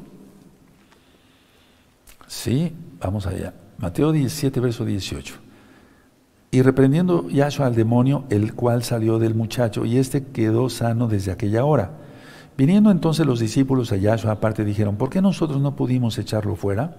Sí, vamos allá. Mateo 17, verso 18. Y reprendiendo Yahshua al demonio, el cual salió del muchacho, y éste quedó sano desde aquella hora. Viniendo entonces los discípulos a Yahshua aparte, dijeron, ¿por qué nosotros no pudimos echarlo fuera?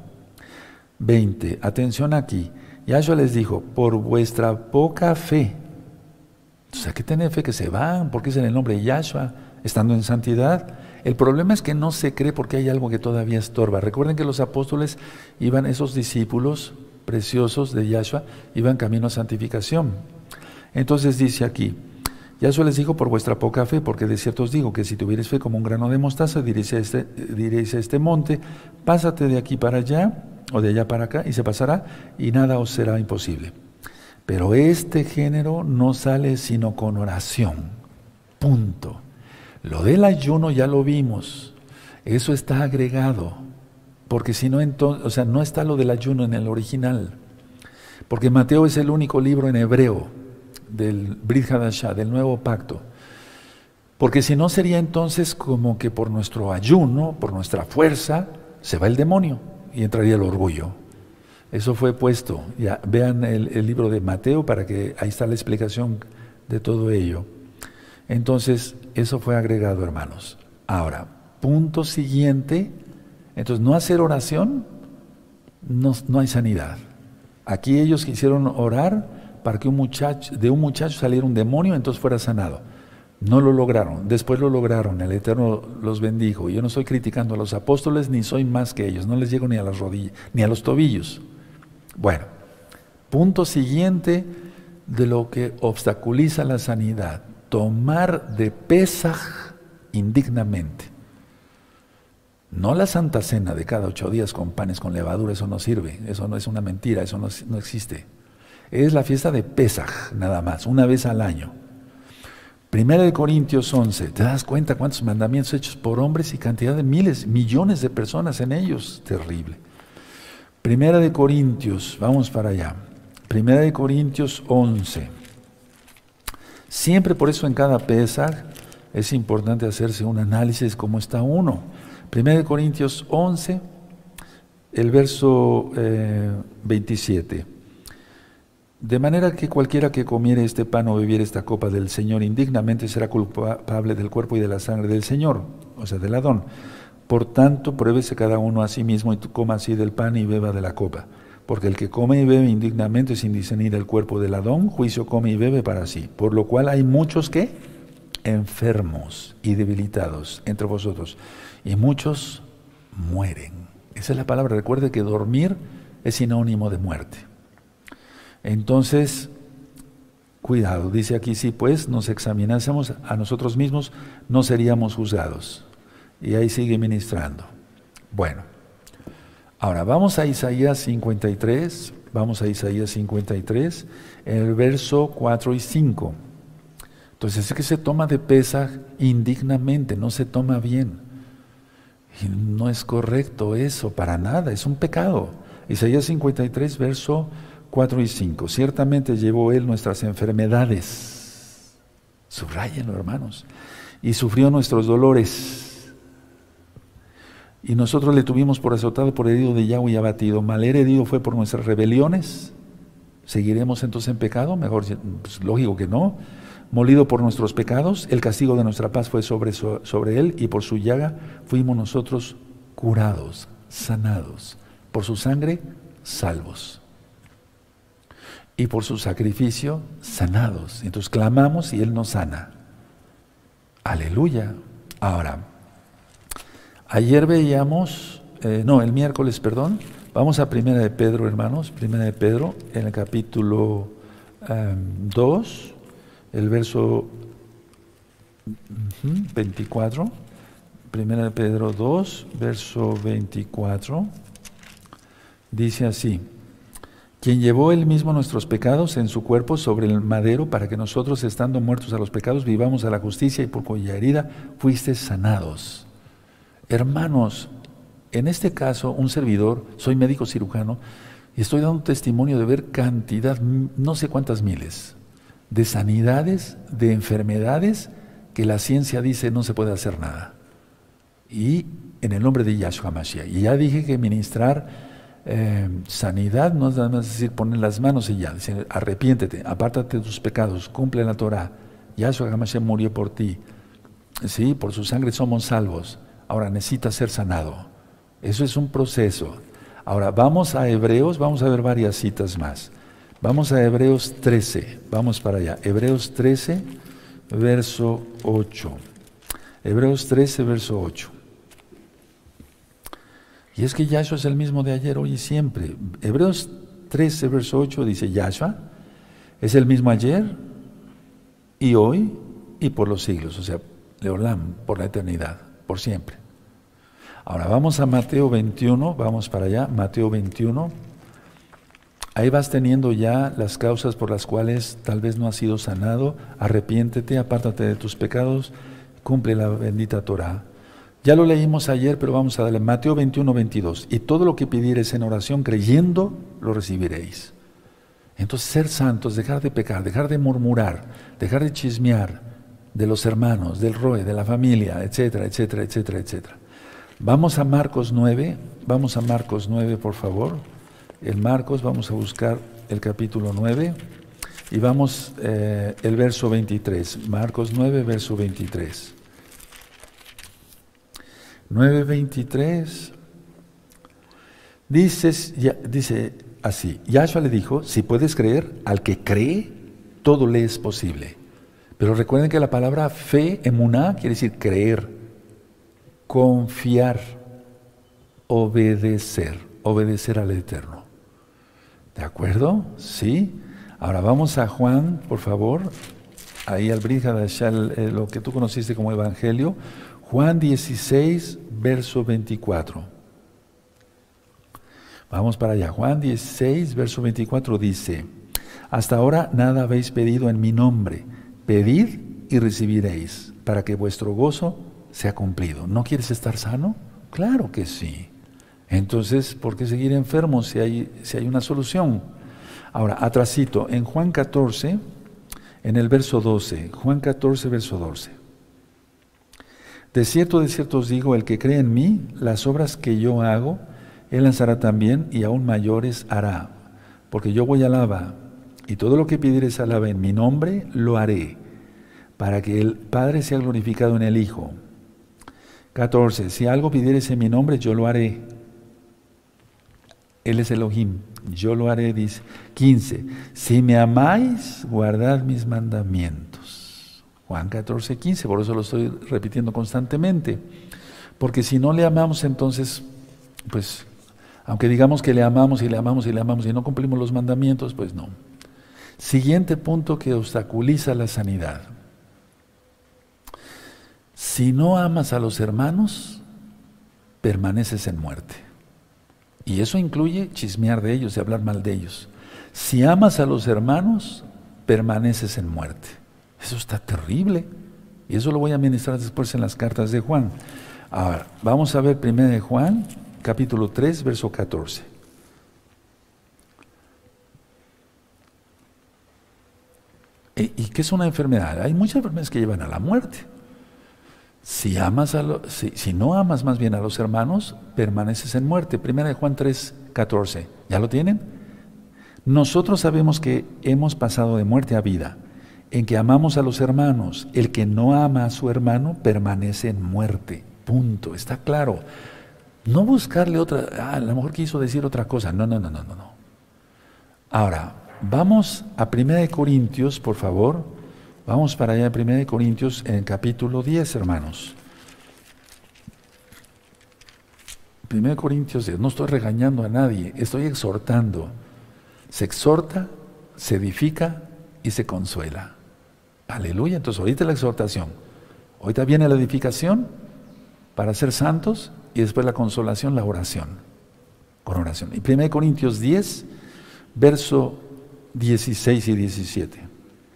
20. Atención aquí. Yahshua les dijo, por vuestra poca fe. O sea, que tener fe que se van, porque es en el nombre de Yahshua, estando en santidad. El problema es que no se cree porque hay algo que todavía estorba. Recuerden que los apóstoles iban, esos discípulos preciosos de Yahshua, iban camino a santificación. Entonces dice aquí, Yahshua les dijo, por vuestra poca fe, porque de cierto os digo que si tuvierais fe como un grano de mostaza, diréis a este monte, pásate de aquí para allá, o de allá para acá, y se pasará, y nada os será imposible. Pero este género no sale sino con oración. Punto. Lo del ayuno ya lo vimos. Eso está agregado. Porque si no, entonces, o sea, no está lo del ayuno en el original. Porque Mateo es el único libro en hebreo del Brit Hadashah, del Nuevo Pacto. Porque si no sería entonces como que por nuestro ayuno, por nuestra fuerza, se va el demonio y entraría el orgullo. Eso fue puesto. Ya, vean el libro de Mateo para que ahí está la explicación de todo ello. Entonces, eso fue agregado, hermanos. Ahora, punto siguiente. Entonces, no hacer oración, no hay sanidad. Aquí ellos quisieron orar para que de un muchacho saliera un demonio, entonces fuera sanado. No lo lograron, después lo lograron, el Eterno los bendijo. Yo no estoy criticando a los apóstoles, ni soy más que ellos, no les llego ni a las rodillas, ni a los tobillos. Bueno, punto siguiente de lo que obstaculiza la sanidad, tomar de Pesaj indignamente. No la Santa Cena de cada 8 días con panes con levadura, eso no sirve, eso no es una mentira, eso no existe. Es la fiesta de Pesaj, nada más, una vez al año. Primera de Corintios 11, ¿te das cuenta cuántos mandamientos hechos por hombres y cantidad de miles, millones de personas en ellos? Terrible. Primera de Corintios, vamos para allá. Primera de Corintios 11. Siempre por eso en cada Pesaj es importante hacerse un análisis cómo está uno. Primera de Corintios 11, el verso 27. De manera que cualquiera que comiere este pan o bebiere esta copa del Señor indignamente será culpable del cuerpo y de la sangre del Señor, o sea, del Adón. Por tanto, pruébese cada uno a sí mismo y coma así del pan y beba de la copa. Porque el que come y bebe indignamente sin discernir el cuerpo del Adón, juicio come y bebe para sí. Por lo cual hay muchos que enfermos y debilitados entre vosotros, y muchos mueren. Esa es la palabra. Recuerde que dormir es sinónimo de muerte. Entonces, cuidado, dice aquí, si pues nos examinásemos a nosotros mismos, no seríamos juzgados. Y ahí sigue ministrando. Bueno, ahora vamos a Isaías 53, en el verso 4 y 5. Entonces es que se toma de Pesaj indignamente, no se toma bien. Y no es correcto eso, para nada, es un pecado. Isaías 53, verso 4 y 5. Ciertamente llevó Él nuestras enfermedades. Subrayenlo, hermanos. Y sufrió nuestros dolores. Y nosotros le tuvimos por azotado, por herido de Yahweh y abatido. Mal herido fue por nuestras rebeliones. ¿Seguiremos entonces en pecado? Mejor, pues, lógico que no. Molido por nuestros pecados, el castigo de nuestra paz fue sobre Él, y por su llaga fuimos nosotros curados, sanados. Por su sangre, salvos. Y por su sacrificio, sanados. Entonces clamamos y Él nos sana. Aleluya. Ahora, ayer veíamos, el miércoles, perdón, vamos a Primera de Pedro, hermanos, Primera de Pedro, en el capítulo 2, el verso 24, Primera de Pedro 2, verso 24, dice así: quien llevó Él mismo nuestros pecados en su cuerpo sobre el madero, para que nosotros, estando muertos a los pecados, vivamos a la justicia, y por cuya herida fuisteis sanados. Hermanos, en este caso, un servidor, soy médico cirujano, y estoy dando testimonio de ver cantidad, no sé cuántas miles, de sanidades, de enfermedades, que la ciencia dice no se puede hacer nada. Y en el nombre de Yahshua Mashiach. Y ya dije que ministrar sanidad no es nada más decir poner las manos y ya, decir, arrepiéntete, apártate de tus pecados, cumple la Torah. Yahshua HaMashiach murió por ti. Sí, por su sangre somos salvos. Ahora necesitas ser sanado. Eso es un proceso. Ahora vamos a Hebreos, vamos a ver varias citas más. Vamos a Hebreos 13, vamos para allá. Hebreos 13, verso 8. Hebreos 13, verso 8. Y es que Yahshua es el mismo de ayer, hoy y siempre. Hebreos 13, verso 8 dice: Yahshua es el mismo ayer y hoy y por los siglos. O sea, Leolam, por la eternidad, por siempre. Ahora vamos a Mateo 21, vamos para allá, Mateo 21. Ahí vas teniendo ya las causas por las cuales tal vez no has sido sanado. Arrepiéntete, apártate de tus pecados, cumple la bendita Torah. Ya lo leímos ayer, pero vamos a darle Mateo 21, 22. Y todo lo que pidiereis en oración creyendo, lo recibiréis. Entonces, ser santos, dejar de pecar, dejar de murmurar, dejar de chismear de los hermanos, del roe, de la familia, etcétera, etcétera, etcétera, etcétera. Vamos a Marcos 9, por favor. En Marcos vamos a buscar el capítulo 9 y vamos el verso 23. Marcos 9, verso 23. 9:23 dice así: Yahshua le dijo, si puedes creer, al que cree, todo le es posible. Pero recuerden que la palabra fe, emuná, quiere decir creer, confiar, obedecer al Eterno. ¿De acuerdo? ¿Sí? Ahora vamos a Juan, por favor, ahí al Brihadashal, lo que tú conociste como Evangelio. Juan 16, verso 24. Vamos para allá. Juan 16, verso 24 dice: hasta ahora nada habéis pedido en mi nombre. Pedid y recibiréis, para que vuestro gozo sea cumplido. ¿No quieres estar sano? Claro que sí. Entonces, ¿por qué seguir enfermo si hay una solución? Ahora, atrasito, en Juan 14, en el verso 12. Juan 14, verso 12. De cierto os digo, el que cree en mí, las obras que yo hago, él las hará también, y aún mayores hará. Porque yo voy al Abba, y todo lo que pidieres al Abba en mi nombre, lo haré, para que el Padre sea glorificado en el Hijo. 14. Si algo pidieres en mi nombre, yo lo haré. Él es Elohim, yo lo haré, dice. 15. Si me amáis, guardad mis mandamientos. Juan 14, 15, por eso lo estoy repitiendo constantemente. Porque si no le amamos, entonces, pues, aunque digamos que le amamos y le amamos y le amamos y no cumplimos los mandamientos, pues no. Siguiente punto que obstaculiza la sanidad. Si no amas a los hermanos, permaneces en muerte. Y eso incluye chismear de ellos y hablar mal de ellos. Si amas a los hermanos, permaneces en muerte. Eso está terrible. Y eso lo voy a ministrar después en las cartas de Juan. Ahora, vamos a ver 1 de Juan, capítulo 3, verso 14. ¿Y qué es una enfermedad? Hay muchas enfermedades que llevan a la muerte. Si no amas más bien a los hermanos, permaneces en muerte. 1 de Juan 3, 14. ¿Ya lo tienen? Nosotros sabemos que hemos pasado de muerte a vida, en que amamos a los hermanos. El que no ama a su hermano permanece en muerte. Punto. Está claro. No buscarle otra, a lo mejor quiso decir otra cosa. No. Ahora, vamos a 1 de Corintios, por favor. Vamos para allá, 1 de Corintios, en el capítulo 10, hermanos. 1 de Corintios 10. No estoy regañando a nadie, estoy exhortando. Se exhorta, se edifica y se consuela. Aleluya. Entonces, ahorita la exhortación. Ahorita viene la edificación para ser santos y después la consolación, la oración. Con oración. Y 1 de Corintios 10, verso 16 y 17.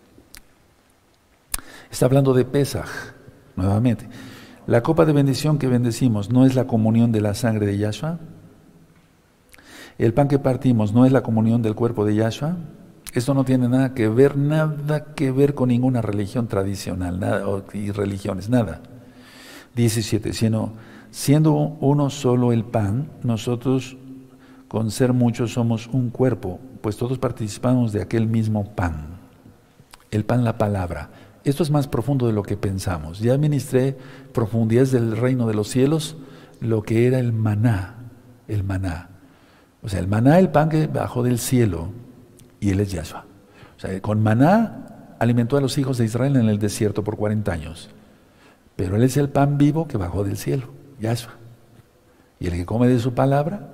Está hablando de Pesaj, nuevamente. La copa de bendición que bendecimos no es la comunión de la sangre de Yahshua. El pan que partimos no es la comunión del cuerpo de Yahshua. Esto no tiene nada que ver con ninguna religión tradicional, y religiones, nada. 17, sino siendo uno solo el pan, nosotros con ser muchos somos un cuerpo, pues todos participamos de aquel mismo pan. El pan, la palabra. Esto es más profundo de lo que pensamos. Ya ministré profundidades del reino de los cielos, lo que era el maná. El maná. O sea, el maná, el pan que bajó del cielo, y él es Yahshua. O sea, con maná alimentó a los hijos de Israel en el desierto por 40 años. Pero él es el pan vivo que bajó del cielo, Yahshua. Y el que come de su palabra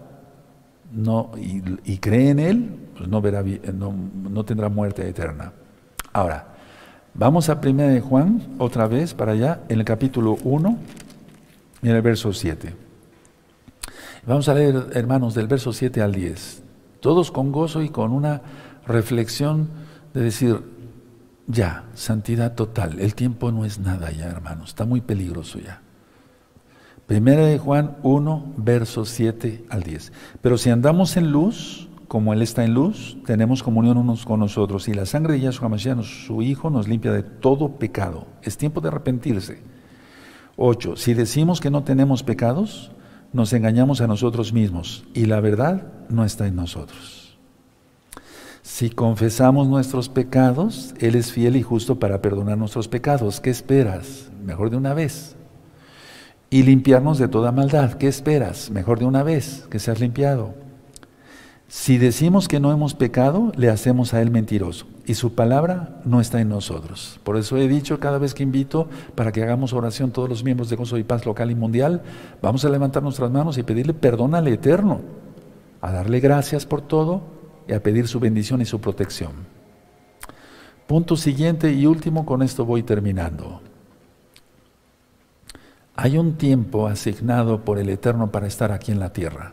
y cree en él, pues no tendrá muerte eterna. Ahora, vamos a 1 de Juan, otra vez para allá, en el capítulo 1, en el verso 7. Vamos a leer, hermanos, del verso 7 al 10. Todos con gozo y con una reflexión de decir, ya, santidad total. El tiempo no es nada ya, hermanos. Está muy peligroso ya. 1 de Juan 1, versos 7 al 10. Pero si andamos en luz, como Él está en luz, tenemos comunión unos con nosotros. Y la sangre de Yahshua Mashiach, su Hijo, nos limpia de todo pecado. Es tiempo de arrepentirse. 8. Si decimos que no tenemos pecados, nos engañamos a nosotros mismos. Y la verdad no está en nosotros. Si confesamos nuestros pecados, Él es fiel y justo para perdonar nuestros pecados. ¿Qué esperas? Mejor de una vez. Y limpiarnos de toda maldad. ¿Qué esperas? Mejor de una vez que seas limpiado. Si decimos que no hemos pecado, le hacemos a Él mentiroso. Y su palabra no está en nosotros. Por eso he dicho cada vez que invito para que hagamos oración todos los miembros de Gozo y Paz local y mundial, vamos a levantar nuestras manos y pedirle perdón al Eterno. A darle gracias por todo y a pedir su bendición y su protección. Punto siguiente y último, con esto voy terminando. Hay un tiempo asignado por el Eterno para estar aquí en la tierra.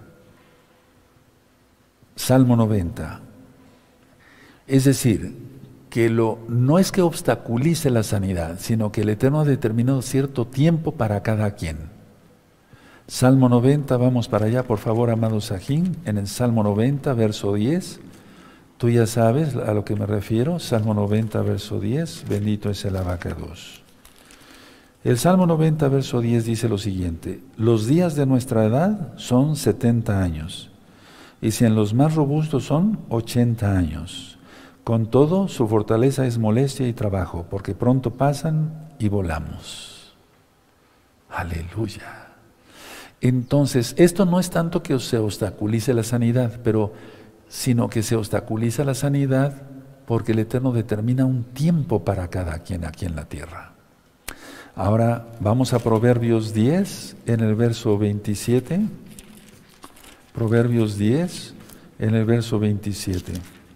Salmo 90. Es decir, que no es que obstaculice la sanidad, sino que el Eterno ha determinado cierto tiempo para cada quien. Salmo 90, vamos para allá, por favor, amado Sajín, en el Salmo 90, verso 10. Tú ya sabes a lo que me refiero, Salmo 90, verso 10, bendito es el abacados. El Salmo 90, verso 10 dice lo siguiente: los días de nuestra edad son 70 años, y si en los más robustos son 80 años. Con todo, su fortaleza es molestia y trabajo, porque pronto pasan y volamos. Aleluya. Entonces, esto no es tanto que se obstaculice la sanidad, sino que se obstaculiza la sanidad porque el Eterno determina un tiempo para cada quien aquí en la tierra. Ahora vamos a Proverbios 10, en el verso 27. Proverbios 10, en el verso 27.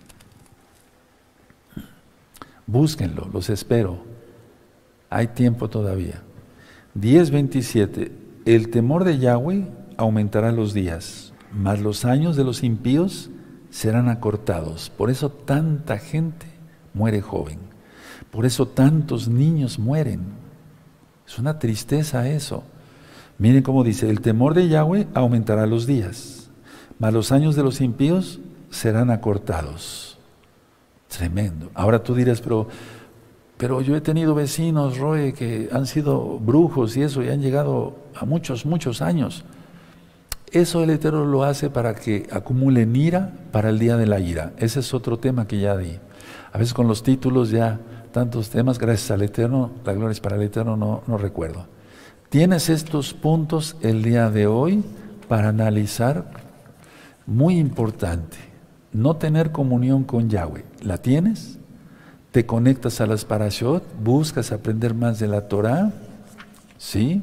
Búsquenlo, los espero. Hay tiempo todavía. 10:27. El temor de Yahweh aumentará los días, mas los años de los impíos serán acortados. Por eso tanta gente muere joven. Por eso tantos niños mueren. Es una tristeza eso. Miren cómo dice, el temor de Yahweh aumentará los días, mas los años de los impíos serán acortados. Tremendo. Ahora tú dirás, pero yo he tenido vecinos, Roe, que han sido brujos y eso, y han llegado a muchos, muchos años. Eso el Eterno lo hace para que acumulen ira para el día de la ira. Ese es otro tema que ya di. A veces con los títulos ya, tantos temas, gracias al Eterno, la gloria es para el Eterno, no recuerdo. Tienes estos puntos el día de hoy para analizar, muy importante, no tener comunión con Yahweh. ¿La tienes? ¿Te conectas a las parashot? ¿Buscas aprender más de la Torah? ¿Sí?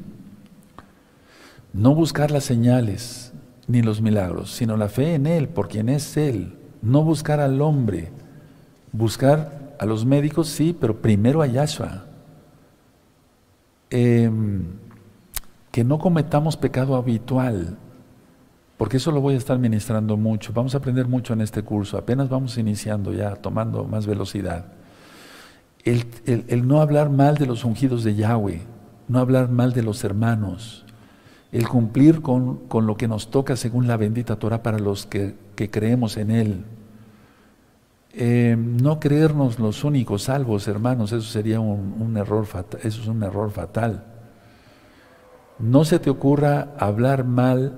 No buscar las señales ni los milagros, sino la fe en Él, por quien es Él. No buscar al hombre, buscar a los médicos, sí, pero primero a Yahshua. Que no cometamos pecado habitual, porque eso lo voy a estar ministrando mucho. Vamos a aprender mucho en este curso, apenas vamos iniciando ya, tomando más velocidad. El no hablar mal de los ungidos de Yahweh, no hablar mal de los hermanos, el cumplir con lo que nos toca según la bendita Torah para los que creemos en Él. No creernos los únicos salvos, hermanos, eso sería un error fatal, eso es un error fatal. No se te ocurra hablar mal,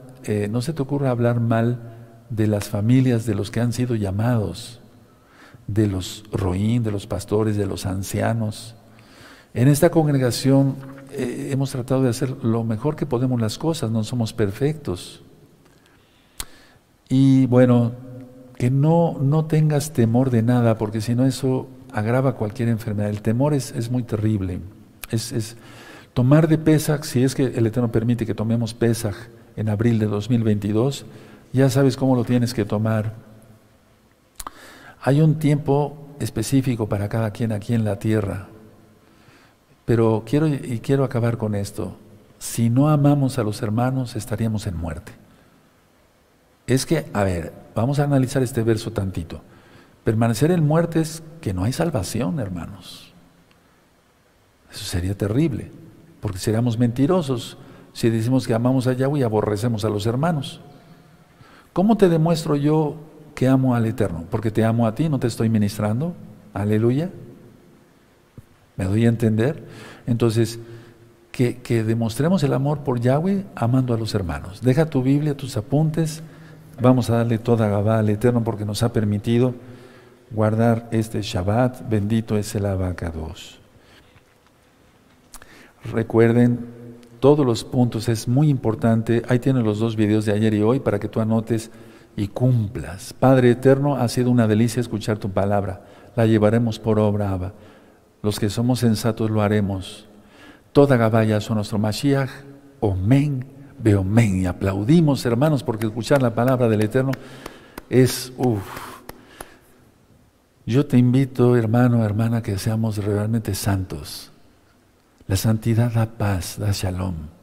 de las familias de los que han sido llamados, de los roín, de los pastores, de los ancianos. En esta congregación hemos tratado de hacer lo mejor que podemos las cosas, no somos perfectos. Y bueno, que no tengas temor de nada, porque si no eso agrava cualquier enfermedad. El temor es muy terrible. Es tomar de Pesaj, si es que el Eterno permite que tomemos Pesaj en abril de 2022, ya sabes cómo lo tienes que tomar. Hay un tiempo específico para cada quien aquí en la tierra. Pero quiero acabar con esto. Si no amamos a los hermanos, estaríamos en muerte. Es que, a ver, vamos a analizar este verso tantito. Permanecer en muerte es que no hay salvación, hermanos. Eso sería terrible, porque seríamos mentirosos si decimos que amamos a Yahweh y aborrecemos a los hermanos. ¿Cómo te demuestro yo que amo al Eterno? Porque te amo a ti, no te estoy ministrando. Aleluya. ¿Me doy a entender? Entonces, que demostremos el amor por Yahweh amando a los hermanos. Deja tu Biblia, tus apuntes. Vamos a darle toda Gabá al Eterno porque nos ha permitido guardar este Shabbat. Bendito es el Abacados. Recuerden, todos los puntos es muy importante. Ahí tienen los 2 videos de ayer y hoy para que tú anotes y cumplas. Padre Eterno, ha sido una delicia escuchar tu palabra. La llevaremos por obra, Abba. Los que somos sensatos lo haremos. Toda Gabaya son nuestro Mashiach. Omen, beomen. Y aplaudimos, hermanos, porque escuchar la palabra del Eterno es, Yo te invito, hermano, hermana, que seamos realmente santos. La santidad da paz, da shalom.